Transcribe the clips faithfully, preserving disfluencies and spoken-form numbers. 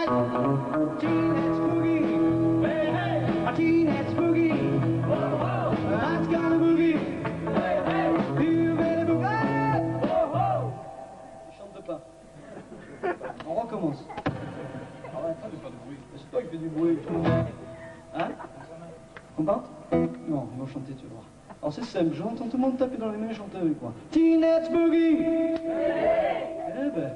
night. Teenage boogie, hey, hey. A teenage boogie, whoa, whoa. That's gonna boogie, hey, hey. You better boogie, whoa, whoa. Je chante pas. On recommence. Arrête de faire du bruit. C'est toi qui fais du bruit. Hein? On part? Non, ils vont chanter, tu vas voir. Alors c'est simple, j'entends tout le monde taper dans les mains et chanter avec moi. Teenage boogie! Eh ben,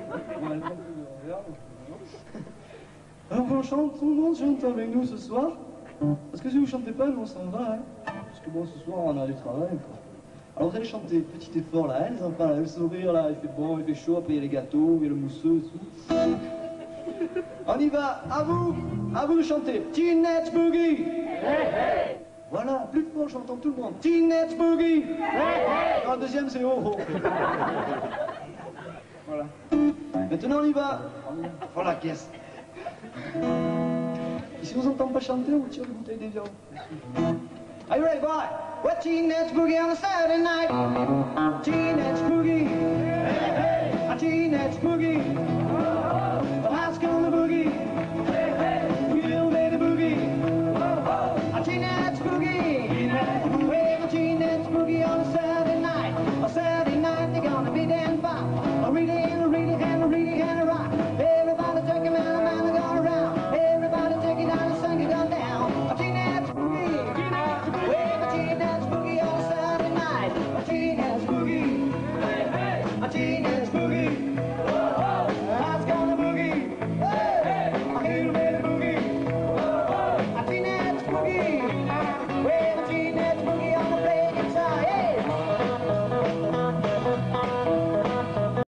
alors on chante, tout le monde chante avec nous ce soir. Parce que si vous chantez pas, nous on s'en va. Hein. Parce que bon, ce soir on a du travail. Quoi. Alors vous allez chanter, petit effort là, hein, les enfants, là, le sourire là, il fait bon, il fait chaud, après il y a les gâteaux, il y a le mousseux et tout. On y va, à vous, à vous de chanter. Teenage boogie! Hey, hey. Voilà, plus fort, j'entends tout le monde. Teenage boogie! Hey, hey. Non, le deuxième c'est oh oh. Voilà. Maintenant on y va. Voilà la caisse. Et si vous entendez pas chanter, on vous tire les bouteilles des viandes. Are you ready, boy? What teenage boogie on a Saturday night? Teenage boogie. Hey, hey. A teenage boogie.